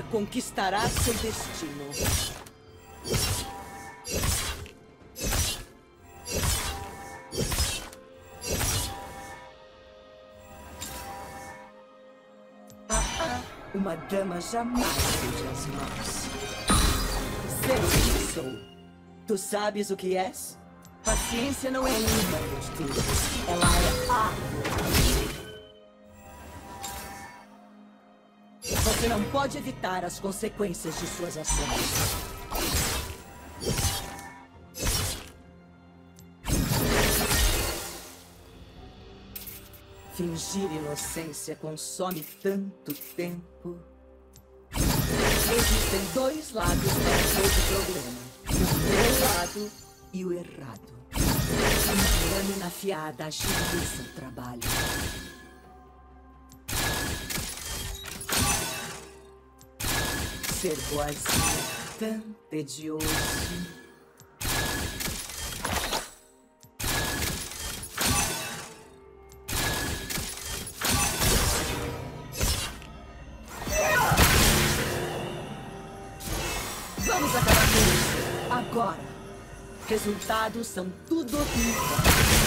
conquistará seu destino. Uma dama jamais beija as mãos. Sei o que sou. Tu sabes o que és? Paciência não é uma virtude. Ela é árvore. Você não pode evitar as consequências de suas ações. Fingir inocência consome tanto tempo. Existem dois lados para todo problema. O meu lado e o errado. Uma lâmina afiada agiliza o trabalho. Ser boazinha é tão tedioso. Vamos acabar com isso agora. Resultados são tudo ou nada.